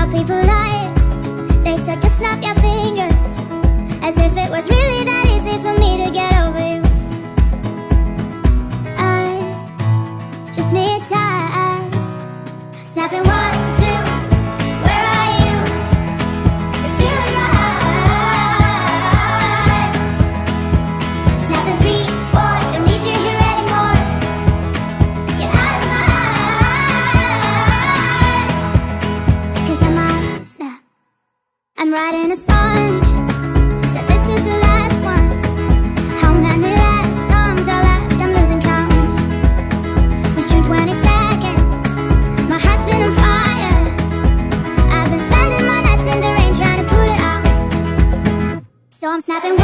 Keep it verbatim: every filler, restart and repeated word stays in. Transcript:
people lie. They said just snap your fingers, as if it was really that easy for me to get over you. I just need time. Snapping one, two, where are you? You're still in my eye. Snapping three, four, don't need you here anymore. Get out of my eye. Cause I might snap. I'm writing a song, said this is the last one. How many last songs are left? I'm losing count. Since June twenty-second, my heart's been on fire. I've been spending my nights in the rain trying to put it out. So I'm snapping